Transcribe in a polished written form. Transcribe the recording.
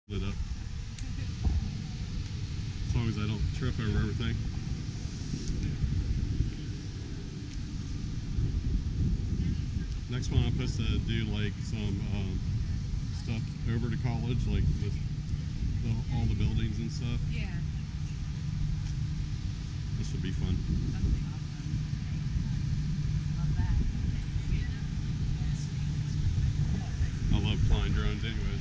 Lit up. As long as I don't trip over everything. Next one I'm supposed to do like some stuff over to college, like with all the buildings and stuff. Yeah. This would be fun. That'd be awesome. Love that. I love flying drones anyways.